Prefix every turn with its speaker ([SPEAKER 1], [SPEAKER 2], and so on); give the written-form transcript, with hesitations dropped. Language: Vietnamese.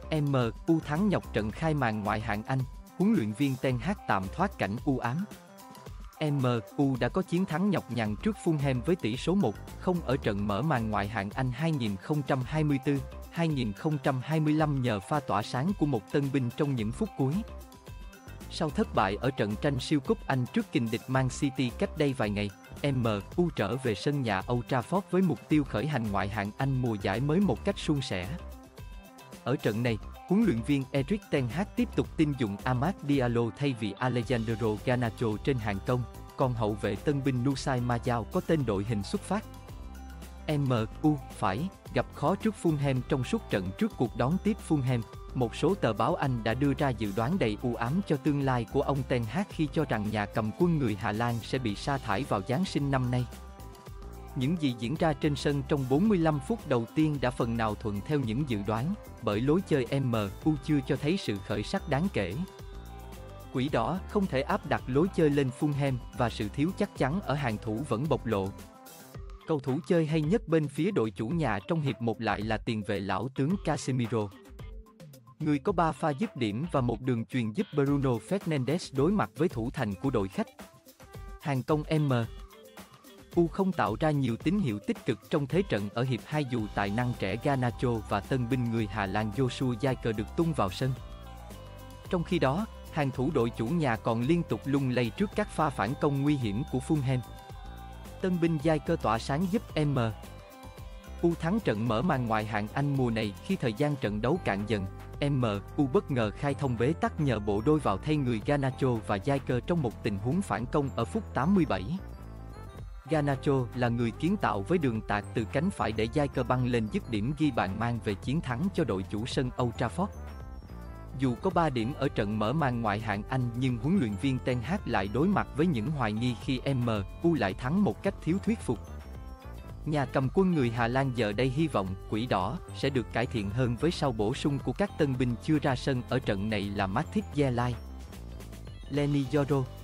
[SPEAKER 1] MU thắng nhọc trận khai màn ngoại hạng Anh, huấn luyện viên Ten Hag tạm thoát cảnh u ám. MU đã có chiến thắng nhọc nhằn trước Fulham với tỷ số 1-0 ở trận mở màn ngoại hạng Anh 2024-2025 nhờ pha tỏa sáng của một tân binh trong những phút cuối. Sau thất bại ở trận tranh siêu cúp Anh trước kình địch Man City cách đây vài ngày, MU trở về sân nhà Old Trafford với mục tiêu khởi hành ngoại hạng Anh mùa giải mới một cách suôn sẻ. Ở trận này, huấn luyện viên Erik ten Hag tiếp tục tin dụng Amad Diallo thay vì Alejandro Garnacho trên hàng công, còn hậu vệ tân binh Nusai Majao có tên đội hình xuất phát. MU phải gặp khó trước Fulham trong suốt trận trước cuộc đón tiếp Fulham. Một số tờ báo Anh đã đưa ra dự đoán đầy u ám cho tương lai của ông Ten Hag khi cho rằng nhà cầm quân người Hà Lan sẽ bị sa thải vào Giáng sinh năm nay. Những gì diễn ra trên sân trong 45 phút đầu tiên đã phần nào thuận theo những dự đoán, bởi lối chơi MU chưa cho thấy sự khởi sắc đáng kể. Quỷ đỏ không thể áp đặt lối chơi lên Fulham và sự thiếu chắc chắn ở hàng thủ vẫn bộc lộ. Cầu thủ chơi hay nhất bên phía đội chủ nhà trong hiệp 1 lại là tiền vệ lão tướng Casemiro. Người có 3 pha dứt điểm và một đường chuyền giúp Bruno Fernandes đối mặt với thủ thành của đội khách. Hàng công MU không tạo ra nhiều tín hiệu tích cực trong thế trận ở hiệp 2 dù tài năng trẻ Garnacho và tân binh người Hà Lan Joshua Zirkzee được tung vào sân. Trong khi đó, hàng thủ đội chủ nhà còn liên tục lung lay trước các pha phản công nguy hiểm của Fulham. Tân binh Zirkzee tỏa sáng giúp MU thắng trận mở màn ngoại hạng Anh mùa này khi thời gian trận đấu cạn dần. MU bất ngờ khai thông bế tắc nhờ bộ đôi vào thay người Garnacho và Zirkzee trong một tình huống phản công ở phút 87. Garnacho là người kiến tạo với đường tạt từ cánh phải để Zirkzee băng lên dứt điểm ghi bàn mang về chiến thắng cho đội chủ sân Old Trafford. Dù có 3 điểm ở trận mở màn ngoại hạng Anh nhưng huấn luyện viên Ten Hag lại đối mặt với những hoài nghi khi MU lại thắng một cách thiếu thuyết phục. Nhà cầm quân người Hà Lan giờ đây hy vọng quỷ đỏ sẽ được cải thiện hơn với sau bổ sung của các tân binh chưa ra sân ở trận này là Matic Zerlai, Leny Yoro,